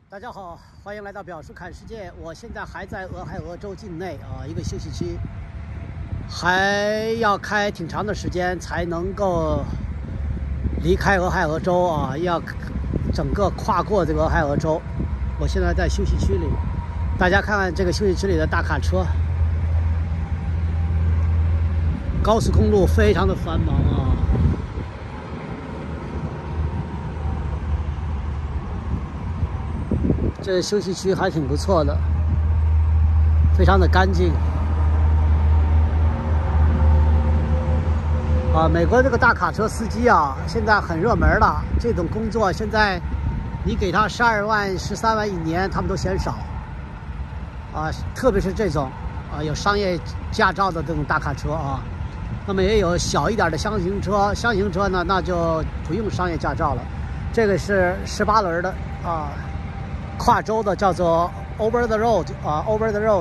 大家好，欢迎来到表叔看世界。我现在还在俄亥俄州境内啊，一个休息区，还要开挺长的时间才能够离开俄亥俄州啊，要整个跨过这个俄亥俄州。我现在在休息区里，大家看看这个休息区里的大卡车，高速公路非常的繁忙啊。这休息区还挺不错的，非常的干净啊！美国这个大卡车司机啊，现在很热门了。这种工作现在，你给他12万、13万一年，他们都嫌少啊。特别是这种啊有商业驾照的这种大卡车啊，那么也有小一点的箱型车。箱型车呢，那就不用商业驾照了。这个是18轮的啊。跨州的叫做 Over the Road 啊 ，Over the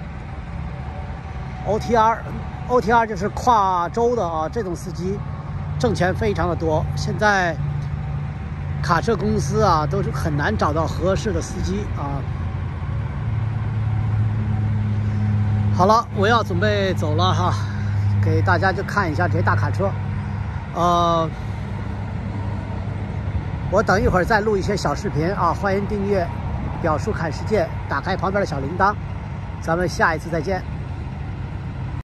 Road。OTR 就是跨州的啊，这种司机挣钱非常的多。现在卡车公司啊都是很难找到合适的司机啊。好了，我要准备走了哈，给大家就看一下这些大卡车。我等一会儿再录一些小视频啊，欢迎订阅。表叔看世界，打开旁边的小铃铛，咱们下一次再见。